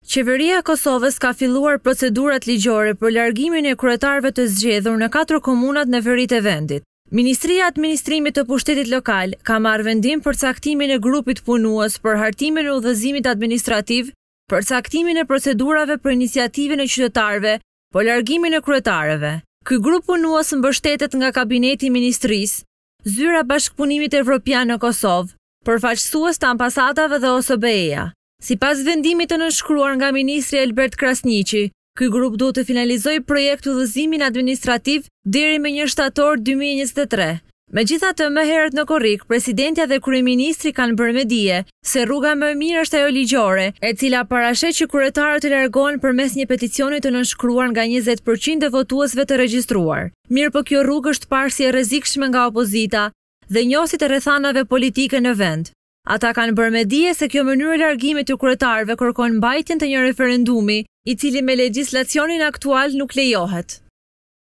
Qeveria e Kosovës ka filluar procedurat ligjore për largimin e kryetarëve të zgjedhur në 4 komunat në veri të vendit. Ministria e Administrimit të Pushtetit Lokal ka marrë vendim për caktimin e grupit punues për hartimin e udhëzimit administrativ, për caktimin e procedurave për iniciativën e qytetarëve, për largimin e kryetarëve. Ky grup punues mbështetet nga Kabineti i Ministrisë, Zyra Bashkëpunimit Evropian në Kosovë, përfaqësues të ambasadave dhe OSBE-ja. Sipas vendimit të nënshkruar nga Ministri Elbert Krasniqi, ky grup duhet të finalizojë projekt udhëzimin administrativ deri më 1 shtator 2023. Megjithatë, më herët në korrik, presidentja dhe kryeministri kanë bërë me dije se rruga më e mirë është ajo ligjore, e cila parashet që kryetarët të largohen përmes një peticioni të nënshkruar nga 20% e votuesve të regjistruar. Mirë, po kjo rrugë është parë si e rrezikshme nga opozita dhe njohësit e rrethanave politike në vend. Ata kanë bërë me dije se kjo mënyrë e largimit të kryetarëve kërkon mbajtjen të një referendumi, i cili me legjislacionin aktual nuk lejohet.